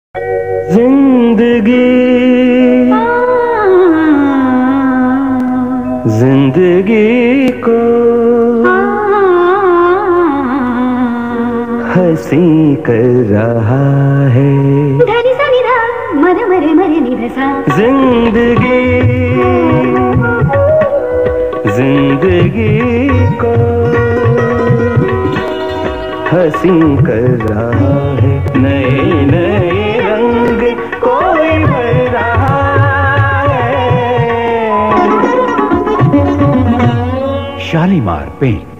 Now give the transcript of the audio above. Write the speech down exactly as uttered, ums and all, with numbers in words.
जिंदगी जिंदगी को हंसी कर रहा है। धनी सा निधा मरे मरे मरे निधसा। जिंदगी जिंदगी को हंसी कर रहा है। नए नए रंग कोई भर रहा है। शालीमार पेंट।